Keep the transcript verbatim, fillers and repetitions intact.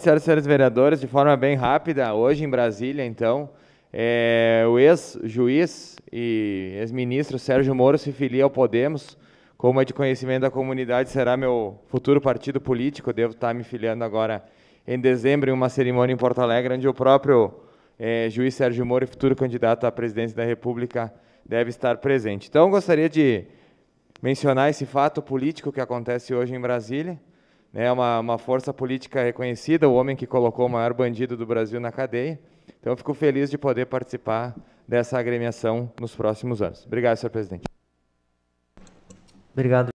Senhoras e senhores vereadores, de forma bem rápida, hoje em Brasília, então, é, o ex-juiz e ex-ministro Sérgio Moro se filia ao Podemos. Como é de conhecimento da comunidade, será meu futuro partido político. Eu devo estar me filiando agora em dezembro, em uma cerimônia em Porto Alegre, onde o próprio é, juiz Sérgio Moro, futuro candidato à presidência da República, deve estar presente. Então, gostaria de mencionar esse fato político que acontece hoje em Brasília. É uma, uma força política reconhecida, o homem que colocou o maior bandido do Brasil na cadeia. Então, eu fico feliz de poder participar dessa agremiação nos próximos anos. Obrigado, senhor presidente. Obrigado.